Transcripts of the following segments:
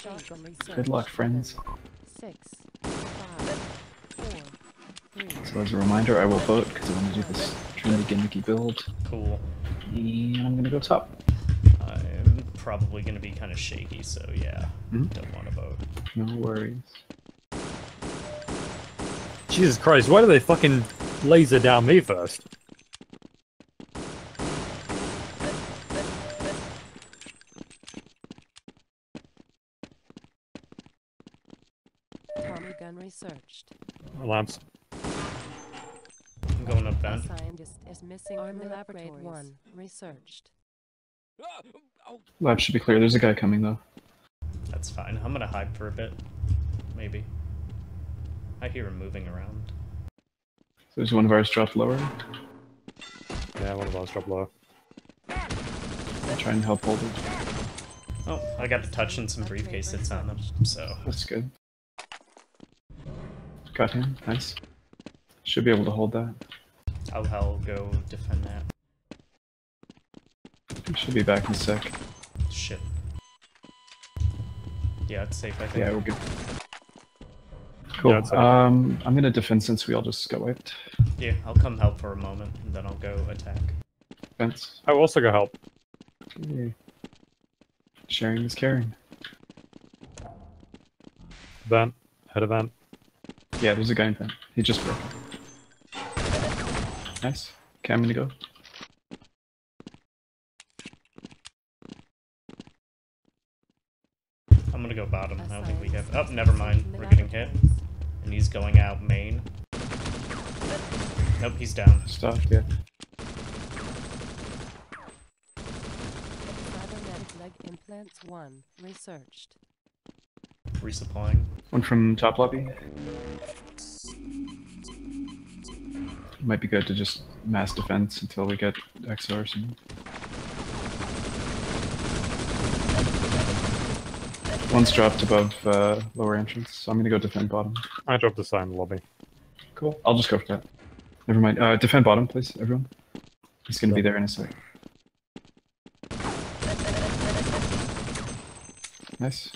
Good luck, friends. 6, 5, 4, 3. So as a reminder, I will vote because I want to do this trendy gimmicky build. Cool. And I'm gonna go top. I'm probably gonna be kind of shaky, so yeah, don't want to vote. No worries. Jesus Christ, why do they fucking laser down me first? Tommy gun researched. Lamps. I'm going up A vent. scientist is missing from the laboratory. 1 researched. Lab should be clear. There's a guy coming though. That's fine. I'm gonna hide for a bit. Maybe. I hear him moving around. So there's one of ours dropped lower. Yeah, one of ours dropped low. I'll try and help hold it. Oh, I got the touch and some briefcase hits on them, so... That's good. Got him. Nice. Should be able to hold that. I'll go defend that. Should be back in a sec. Shit. Yeah, it's safe, I think. Yeah, we're good. Cool. Yeah, it's safe. I'm gonna defend since we all just got wiped. Yeah, I'll come help for a moment, and then I'll go attack. Fence. I will also go help. Okay. Sharing is caring. Vent. Head of vent. Yeah, there's a guy in vent. He just broke. Nice. Okay, I'm gonna go. I'm gonna go bottom. I don't think we have... Oh, never mind. We're getting hit. And he's going out main. Nope, he's down. Stop, yeah. Cybernetic leg implants 1 researched. Resupplying. One from top lobby. Might be good to just mass defense until we get XO or something. One's dropped above lower entrance, so I'm gonna go defend bottom. I dropped the sign in the lobby. Cool. I'll just go for that. Never mind. Defend bottom, please, everyone. He's gonna be there in a sec. Nice.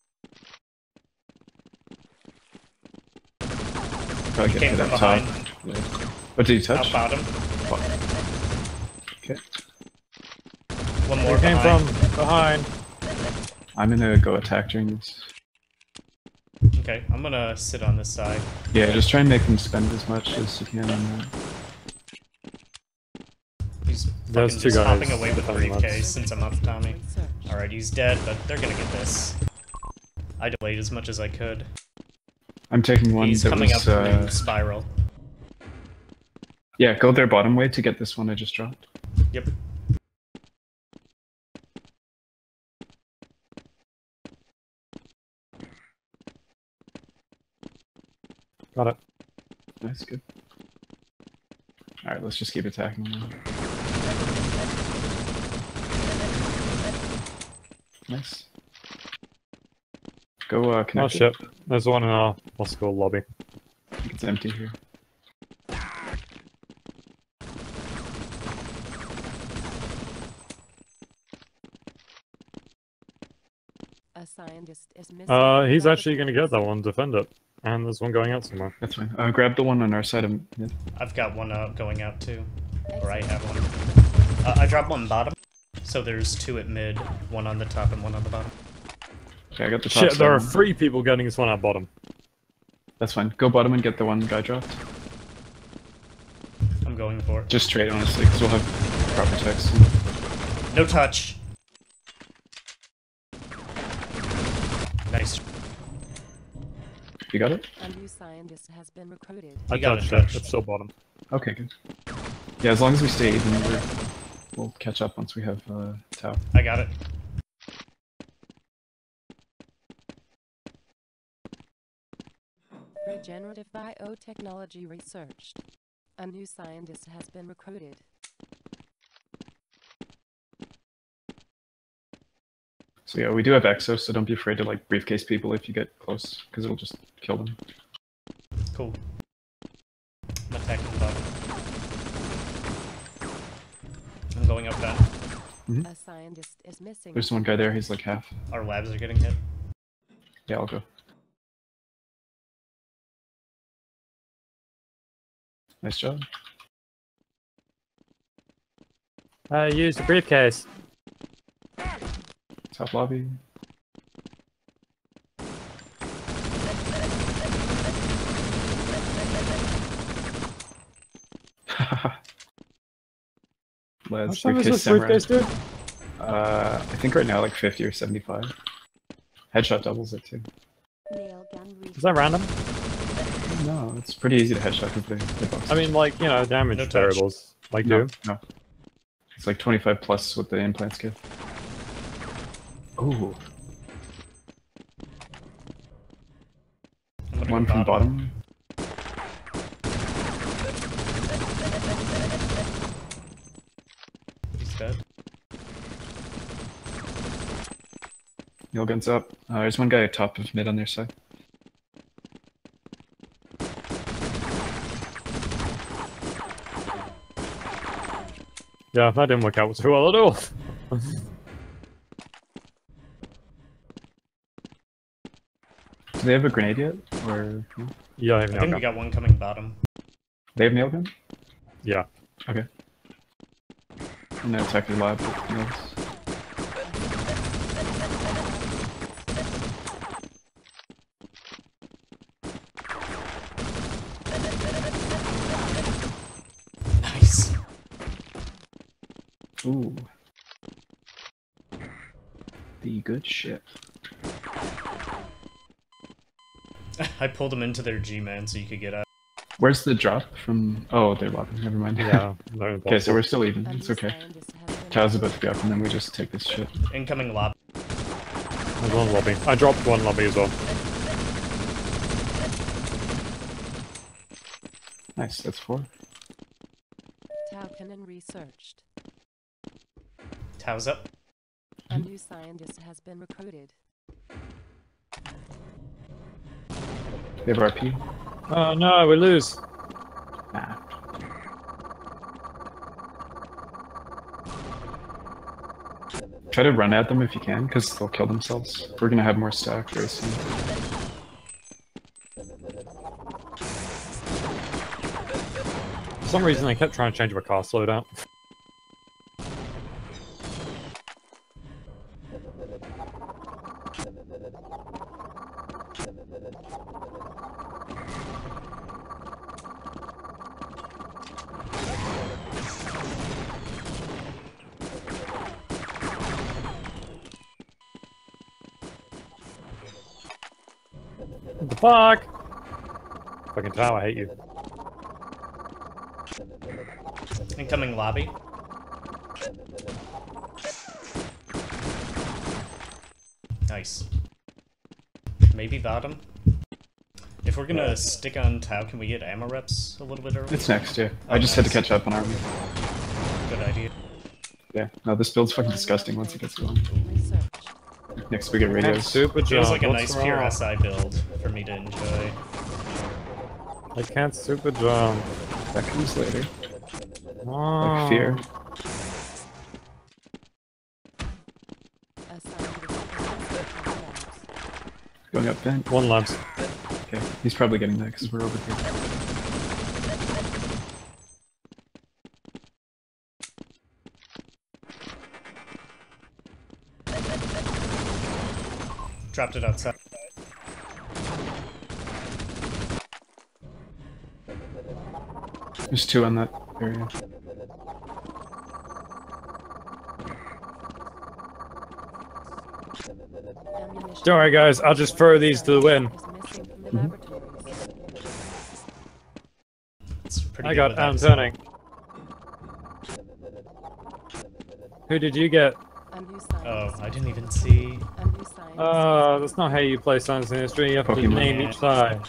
Probably get Came hit from up top. behind. Yeah. What did you touch? Out bottom. Okay. One more They came behind. from behind. I'm gonna go attack during this. Okay, I'm gonna sit on this side. Yeah, just try and make them spend as much as you can on that. He's There's fucking two just guys hopping away with the defending us. briefcase since I'm up Tommy. Researched. Alright, he's dead, but they're gonna get this. I delayed as much as I could. I'm taking one He's that coming was, up in spiral. yeah, go their bottom way to get this one I just dropped. Yep. Got it. Nice, good. Alright, let's just keep attacking them. Nice. Go connect. Oh shit. There's one in our school lobby. I think it's empty here. A scientist is missing. He's actually gonna get that one, defend it. And there's one going out somewhere. That's fine. Grab the one on our side of mid. I've got one going out too. Or I have one. I dropped one bottom. So there's 2 at mid, 1 on the top and 1 on the bottom. Okay, I got the top Shit, side there are one. 3 people getting this one at bottom. That's fine. Go bottom and get the one guy dropped. I'm going for it. Just trade, honestly, because we'll have proper text. No touch. Nice. You got it? A new scientist has been recruited. I You got touched it, it. touched. It's still bottom. Okay, good. Yeah, as long as we stay even, we'll catch up once we have Tau. I got it. Regenerative biotechnology researched. A new scientist has been recruited. So yeah, we do have Exo, so don't be afraid to like briefcase people if you get close, because it'll just kill them. Cool. I'm attacking the bottom. I'm going up that. A scientist is missing. There's one guy there, he's like half. Our labs are getting hit. Yeah, I'll go. Nice job. Use the briefcase. Top lobby. How Let's much time does briefcase this samurai. briefcase do? I think right now like 50 or 75. Headshot doubles it too. Nail gun Is that random? No, it's pretty easy to headshot with the box. I mean, like, you know, damage No touch. variables. Like, no, do. no. It's like 25 plus with the implants give. Ooh, I'm gonna one go from bottom. He's dead. Nail guns up. There's one guy at top of mid on their side. Yeah, that didn't work out too well at all. Do they have a grenade yet? Or no? Yeah, I have I nail think we gun. got one coming bottom. They have nail gun? Yeah. Okay. I'm gonna attack your lab with nails. Nice. Ooh. The good shit. I pulled him into their G-man so you could get out. Where's the drop from? Oh, they're lobbing. Never mind. Yeah. No, Okay, so we're still even. A new It's okay. scientist has been Chow's about to go up, and then we just take this shit. Incoming lob. There's one lobby. I dropped one lobby as well. Nice, that's 4. Taukanen researched. Tow's up. A new scientist has been recruited. They have RP. Oh no, we lose. Nah. Try to run at them if you can, because they'll kill themselves. We're gonna have more stack very soon. For some reason, I kept trying to change my car slowdown. What the fuck? Fucking tower, I hate you. Incoming lobby. Nice. Maybe bottom. If we're gonna stick on Tau, can we get ammo reps a little bit early? It's next, yeah. I just had to catch up on army. Good idea. Yeah. No, this build's fucking disgusting once it gets going. Researched. Next we get radios. Super Feels jump. like a What's nice pure wrong? SI build for me to enjoy. I can't super jump. That comes later. Oh. Like fear. A scientist has been labs. Going up vent. One labs. Okay. He's probably getting that because we're over here. Dropped it outside. There's 2 on that area. Ammunition Don't worry, guys. I'll just throw these to the wind. is missing from the laboratories. It's pretty I good got with I'm that. turning. Who did you get? A new Oh, scientist. I didn't even see. A new scientist. That's not how you play Science in History. You have to Pokemon. name each side.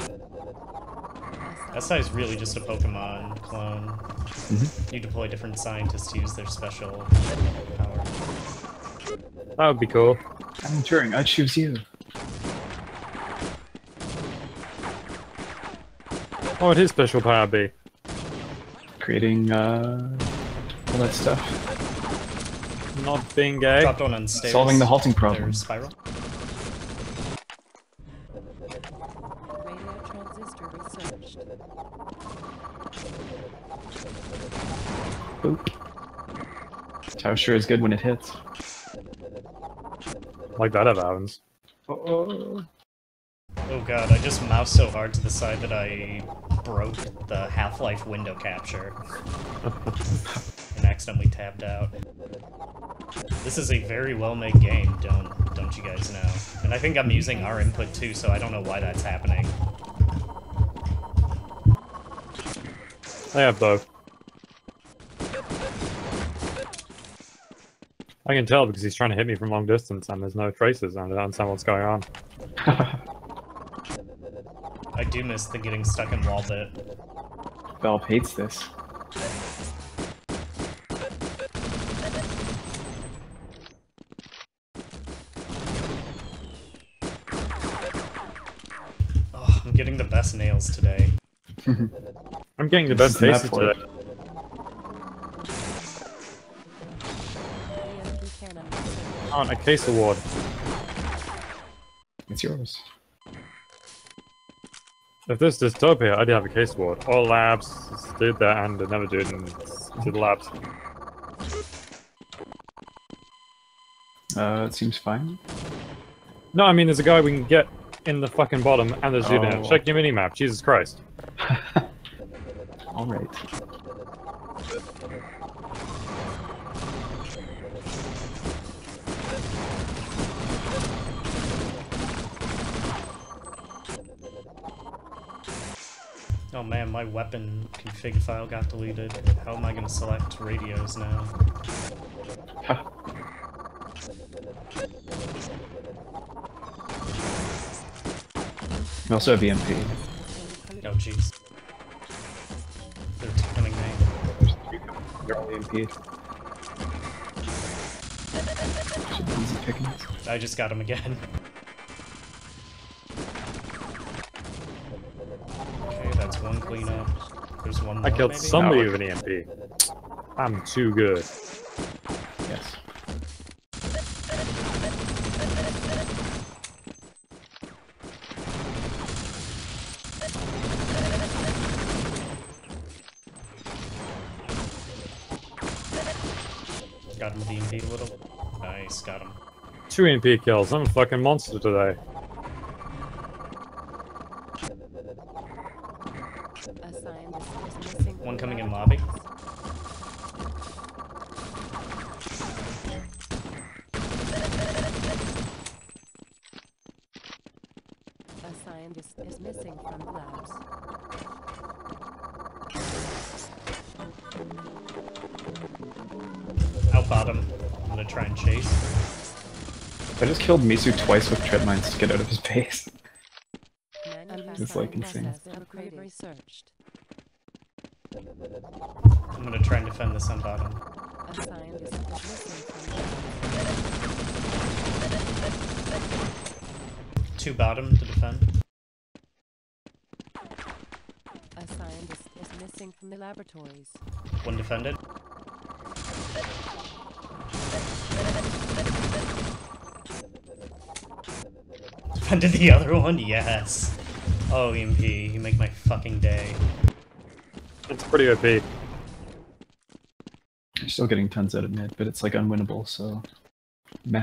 SI is really just a Pokemon clone. Mhm. You deploy different scientists to use their special power. That would be cool. I'm Turing, I choose you. What would his special power be? Creating all that stuff. Not being gay. Dropped one on stairs. Solving the halting problem. There's Spiral. Sector researched. Boop. Tower sure is good when it hits. Like that ever happens. Oh. Oh god, I just moused so hard to the side that I broke the Half-Life window capture. And accidentally tabbed out. This is a very well-made game, don't you guys know? And I think I'm using our input too, so I don't know why that's happening. I have both. I can tell because he's trying to hit me from long distance and there's no traces and I don't understand what's going on. I do miss the getting stuck in wall bit. Valve hates this. Oh, I'm getting the best nails today. I'm getting the best This is faces the map today. EMP cannon researched. On a case award. It's yours. If this dystopia, I'd have a case award. All labs did that and they never did and did the labs. It seems fine. No, I mean there's a guy we can get in the fucking bottom and there's you there. Oh. Check your minimap, Jesus Christ. All right. Oh man, my weapon config file got deleted. How am I gonna select radios now? We also have EMP. Oh jeez. They're coming me. There's 3 coming. They're all EMP. Should be easy pickings. I just got him again. Okay, that's one cleanup. There's one more, I killed maybe? somebody No. with an EMP. I'm too good. Yes. Got him with the EMP a little. Nice, got him. 2 EMP kills, I'm a fucking monster today. A scientist is missing. from One the coming in lobby. A scientist is missing from the labs. Out bottom. I'm gonna try and chase. I just killed Misu twice with trip mines to get out of his base. It's like insane. Upgrade researched. I'm gonna try and defend this on bottom. A scientist is missing from the labs. 2 bottom to defend. A scientist is missing from the laboratories. 1 defended. Defended the other one? Yes! Oh, EMP, you make my fucking day. It's pretty OP. You're still getting tons out of mid, but it's like unwinnable, so meh.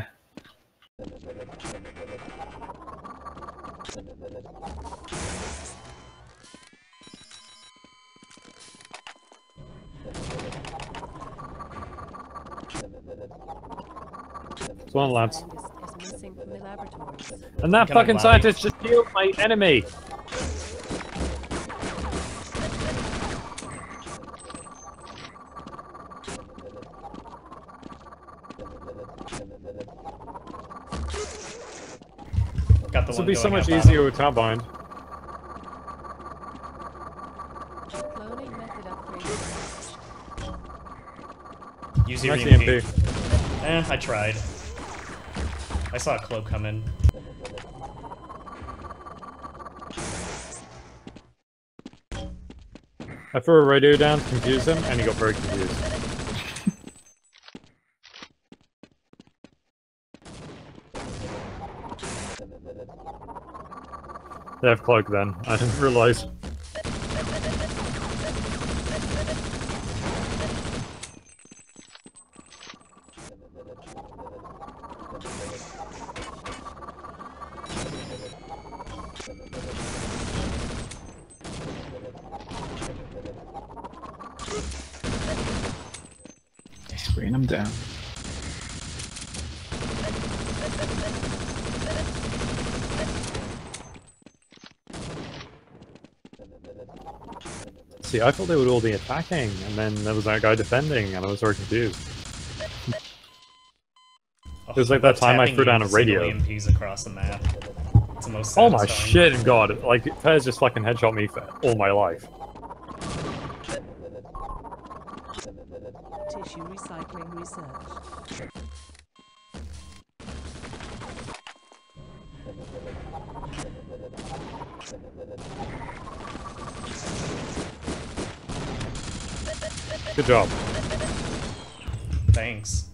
It's one labs. Scientist is missing from the laboratories. And that Coming fucking lobby. scientist just killed my enemy! Got the This one would be going so much out bottom. easier with Townbind. Cloning method upgrade. Use your Nice EMP. EMP. I tried. I saw a cloak come in. I threw a radio down to confuse him, and he got very confused. They have cloak then. I didn't realize. Spraying them down. See, I thought they would all be attacking, and then there was that guy defending, and I was very confused. It was like that time I threw down a radio. EMPs across the map. It's the most Oh my satisfying. shit and god, like, Fez just fucking headshot me for all my life. Tissue recycling research. Good job. Thanks.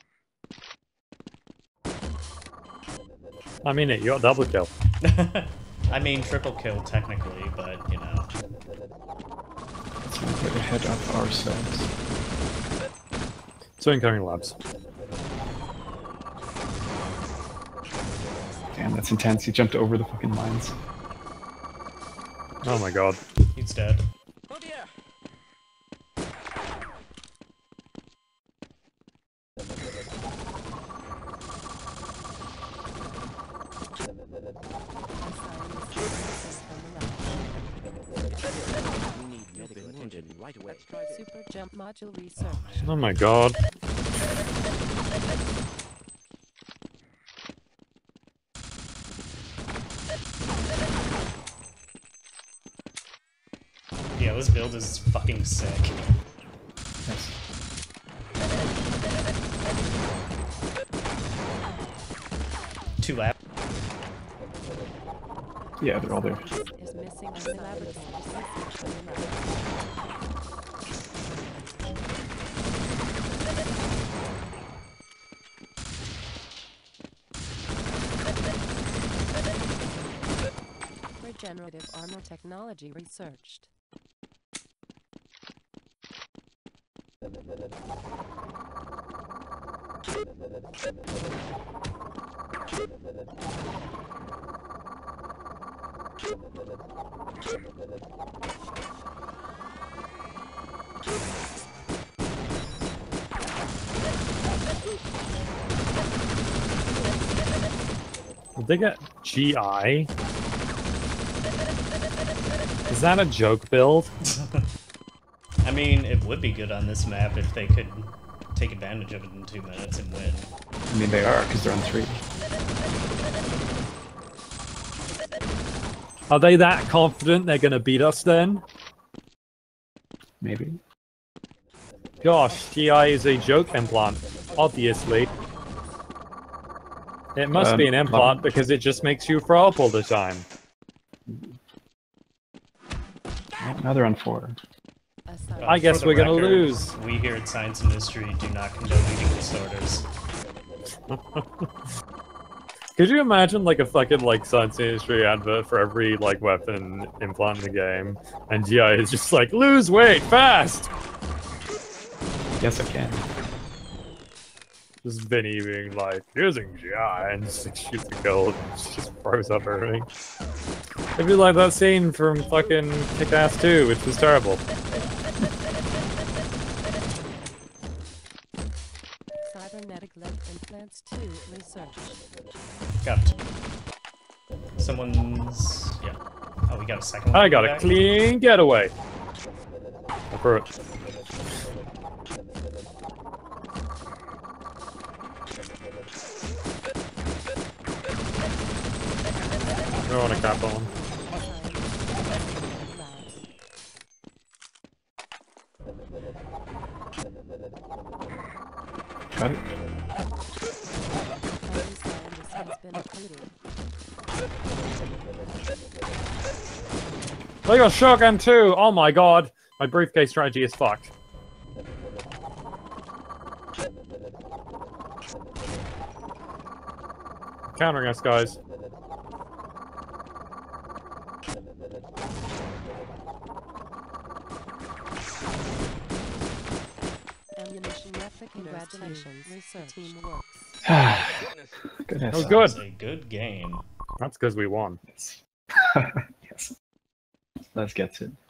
I mean it, you got double kill. I mean triple kill technically, but you know. Let's not get ahead of ourselves. So incoming labs. Damn, that's intense. He jumped over the fucking mines. Oh my god. He's dead. Oh dear. We need medical attention right away. Super jump module research. Oh my god. Yeah, this build is fucking sick. Yes. Two lap. Yeah, they're all there. Is missing a laboratory research for the lab. Regenerative armor technology researched. Did they get GI? Is that a joke build? I mean, it would be good on this map if they could take advantage of it in 2 minutes and win. I mean, they are, because they're on 3. Are they that confident they're gonna beat us then? Maybe. Gosh, GI is a joke implant, obviously. It must be an implant because it just makes you throw up all the time. Now they're on 4. I guess For the we're gonna record, lose. We here at Science Industry do not condone eating disorders. Could you imagine like a fucking like Science Industry advert for every like weapon implant in the game, and GI is just like lose weight fast? Yes, I can. Just Vinny being like using GI and just like, shoots the gold and just froze up everything. It'd be like that scene from fucking Kick-Ass 2, which was terrible. Cybernetic leg implants 2 researched. Got someone's. Yeah. Oh, we got a second one. I got a back. clean getaway. Go for it. Throw on a cap on. Got it. Has been included. They got shotgun too! Oh my god! My briefcase strategy is fucked. Countering us, guys. Congratulations, research team works. Goodness. Oh, That good. was a good game. That's because we won. Yes. Let's get to it.